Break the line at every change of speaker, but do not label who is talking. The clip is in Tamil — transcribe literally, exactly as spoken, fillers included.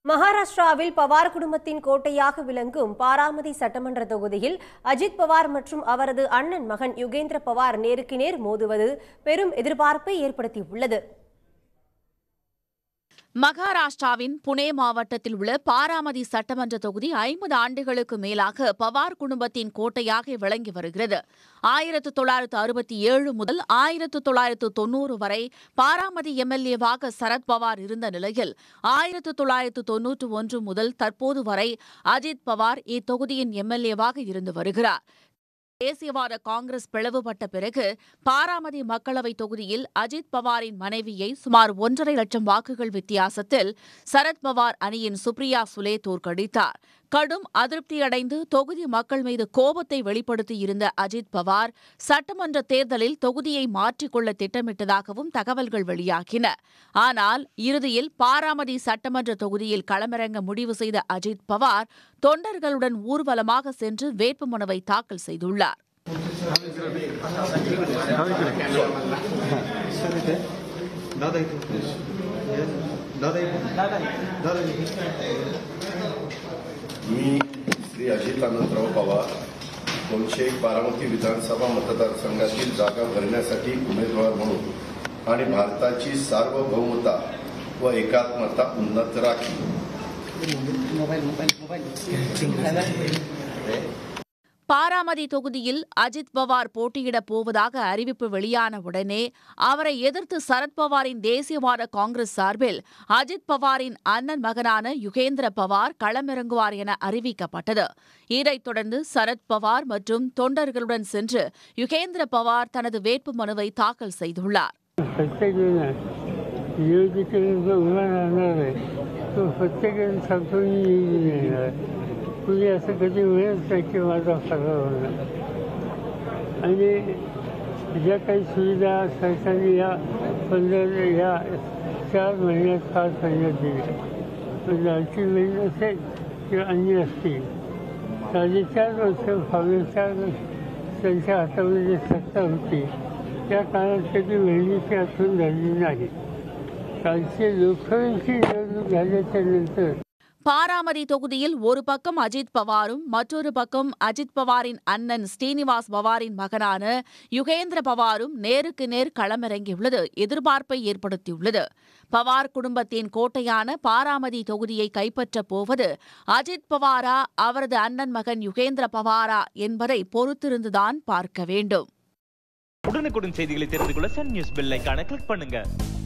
மகாராஷ்டிராவில் பவார் குடும்பத்தின் கோட்டையாக விளங்கும் பாராமதி சட்டமன்ற தொகுதியில் அஜித் பவார் மற்றும் அவரது அண்ணன் மகன் யுகேந்திர பவார் நேருக்கு நேர் மோதுவது பெரும் எதிர்பார்ப்பை ஏற்படுத்தியுள்ளது.
மகாராஷ்டிராவின் புனே மாவட்டத்தில் உள்ள பாராமதி சட்டமன்ற தொகுதி ஐம்பது ஆண்டுகளுக்கு மேலாக பவார் குடும்பத்தின் கோட்டையாக விளங்கி வருகிறது. ஆயிரத்து தொள்ளாயிரத்து அறுபத்தி ஏழு முதல் ஆயிரத்து தொள்ளாயிரத்து தொன்னூறு வரை பாராமதி எம்எல்ஏவாக சரத் பவார் இருந்த நிலையில் ஆயிரத்து தொள்ளாயிரத்து தொன்னூற்று ஒன்று முதல் தற்போது வரை அஜித் பவார் இத்தொகுதியின் எம்எல்ஏவாக இருந்து வருகிறார். தேசியவாத காங்கிரஸ் பிளவுபட்ட பிறகு பாராமதி மக்களவை தொகுதியில் அஜித் பவாரின் மனைவியை சுமார் ஒன்றரை லட்சம் வாக்குகள் வித்தியாசத்தில் சரத் பவார் அணியின் சுப்ரியா சுலே தோற்கடித்தார். கடும் அதிருப்தியடைந்து தொகுதி மக்கள் மீது கோபத்தை வெளிப்படுத்தியிருந்த அஜித் பவார் சட்டமன்ற தேர்தலில் தொகுதியை மாற்றிக்கொள்ள திட்டமிட்டதாகவும் தகவல்கள் வெளியாகின. ஆனால் இறுதியில் பாராமதி சட்டமன்ற தொகுதியில் களமிறங்க முடிவு செய்த அஜித் பவார் தொண்டர்களுடன் ஊர்வலமாக சென்று வேட்புமனுவை தாக்கல் செய்துள்ளார்.
मी श्री अजित आनंदराव पवार दोनशे एक बारामती विधानसभा मतदारसंघातील जागा भरण्यासाठी उमेदवार म्हणून आणि भारताची सार्वभौमता व एकात्मता उन्नत राखी.
பாராமதி தொகுதியில் அஜித் பவார் போட்டியிடப் போவதாக அறிவிப்பு வெளியான உடனே அவரை எதிர்த்து சரத் பவாரின் தேசியவாத காங்கிரஸ் சார்பில் அஜித் பவாரின் அண்ணன் மகனான யுகேந்திர பவார் களமிறங்குவார் என அறிவிக்கப்பட்டது. இதைத் தொடர்ந்து சரத் பவார் மற்றும் தொண்டர்களுடன் சென்று யுகேந்திர பவார் தனது வேட்புமனுவை தாக்கல் செய்துள்ளார்.
कुणी असं कधी वेळच नाही की माझा फरार होणार आणि ज्या काही सुविधा सरकारने या पंधरा या चार महिन्यात पाच महिन्यात दिल्या म्हणजे आणखी महिने असेल किंवा अन्य असतील साडे चार वर्ष फावले चार वर्ष त्यांच्या हातामध्ये जी सत्ता होती त्या काळात कधी महिन्याची आठवण झाली नाही. कालची लोकसभेची निवडणूक झाल्याच्या नंतर
பாராமதி தொகுதியில் ஒரு பக்கம் அஜித் பவாரும் மற்றொரு பக்கம் அஜித் பவாரின் அண்ணன் ஸ்ரீனிவாஸ் பவாரின் மகனான யுகேந்திர பவாரும் நேருக்கு நேர் களமிறங்கியுள்ளது எதிர்பார்ப்பை ஏற்படுத்தியுள்ளது. பவார் குடும்பத்தின் கோட்டையான பாராமதி தொகுதியை கைப்பற்றப் போவது அஜித் பவாரா அவரது அண்ணன் மகன் யுகேந்திர பவாரா என்பதை பொறுத்திருந்துதான் பார்க்க வேண்டும்.
உடனுக்குடன் செய்திகளை தெரிந்து கொள்ள சன் நியூஸ் பெல் ஐகானை கிளிக் பண்ணுங்க.